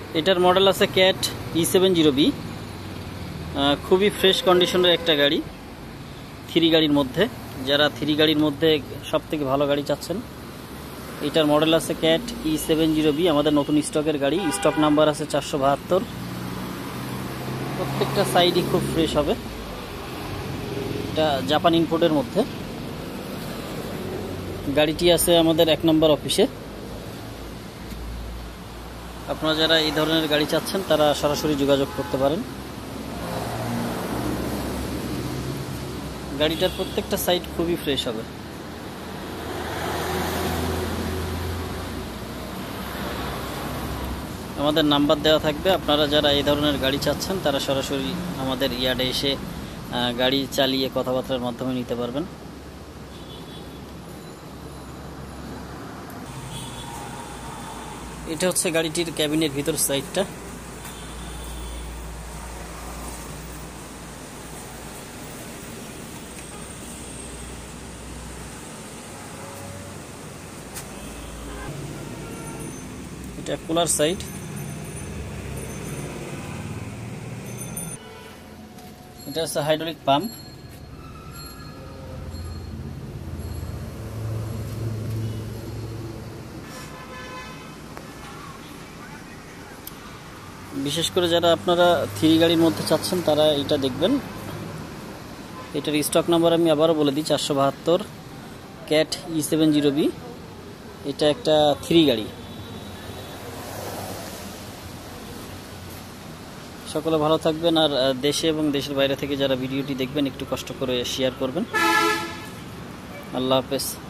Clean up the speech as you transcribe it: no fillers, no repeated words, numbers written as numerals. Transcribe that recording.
এটার মডেল আছে cat E70B। খুবই ফ্রেশ কন্ডিশনের একটা গাড়ি, 3 গাড়ির মধ্যে। যারা 3 গাড়ির মধ্যে সব থেকে ভালো গাড়ি চাচ্ছেন, এটার মডেল আছে ক্যাট E70B। আমাদের নতুন স্টকের গাড়ি, স্টক নাম্বার আছে 472। প্রত্যেকটা সাইডই খুব ফ্রেশ হবে। এটা জাপান ইম্পোর্টের মধ্যে। গাড়িটি আছে আমাদের 1 নম্বর অফিসে। আপনারা যারা এই ধরনের গাড়ি চাচ্ছেন তারা সরাসরি যোগাযোগ করতে পারেন। গাড়িটার প্রত্যেকটা সাইড খুবই ফ্রেশ হবে। আমাদের নাম্বার দেওয়া থাকবে। আপনারা যারা এই ধরনের গাড়ি চাচ্ছেন তারা সরাসরি আমাদের ইয়ার্ডে এসে গাড়ি চালিয়ে কথাবার্তার মাধ্যমে নিতে পারবেন। এটা হচ্ছে গাড়িটির ক্যাবিনের ভিতর সাইডটা। এটা কুলার সাইড। এটা হচ্ছে হাইড্রোলিক পাম্প। বিশেষ করে যারা আপনারা 3 গাড়ির মধ্যে চাচ্ছেন তারা এটা দেখবেন। এটার স্টক নাম্বার আমি আবারও বলে দিই, 472 ক্যাট E70B। এটা একটা 3 গাড়ি। সকলে ভালো থাকবেন। আর দেশে এবং দেশের বাইরে থেকে যারা ভিডিওটি দেখবেন একটু কষ্ট করে শেয়ার করবেন। আল্লাহ হাফেজ।